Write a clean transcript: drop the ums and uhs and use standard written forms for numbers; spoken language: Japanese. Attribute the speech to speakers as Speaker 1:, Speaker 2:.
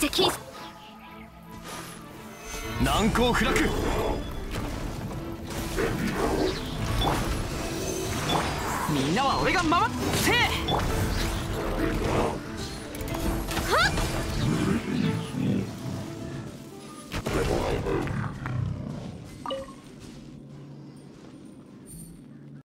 Speaker 1: 接近。
Speaker 2: 難攻不落。みんなは俺が守ってはっ。